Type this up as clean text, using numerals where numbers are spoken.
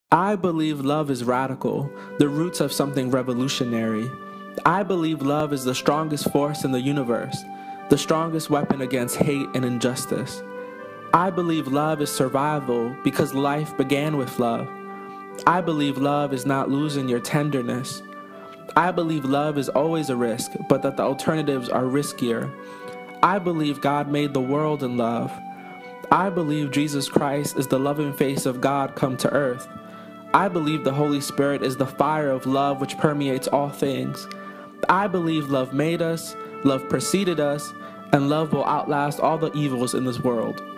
I believe love is radical, the roots of something revolutionary. I believe love is the strongest force in the universe, the strongest weapon against hate and injustice. I believe love is survival because life began with love. I believe love is not losing your tenderness. I believe love is always a risk, but that the alternatives are riskier. I believe God made the world in love. I believe Jesus Christ is the loving face of God come to earth. I believe the Holy Spirit is the fire of love which permeates all things. I believe love made us, love preceded us, and love will outlast all the evils in this world.